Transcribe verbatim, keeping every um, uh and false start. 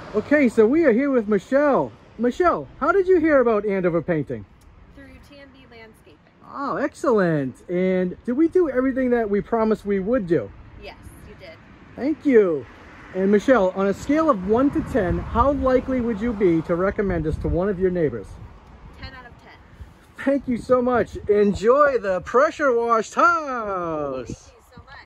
Okay, so we are here with Michelle. Michelle, how did you hear about Andover Painting? Through T and B Landscaping. Oh, excellent. And did we do everything that we promised we would do? Yes, you did. Thank you. And Michelle, on a scale of one to ten, how likely would you be to recommend us to one of your neighbors? ten out of ten. Thank you so much. Enjoy the pressure washed house.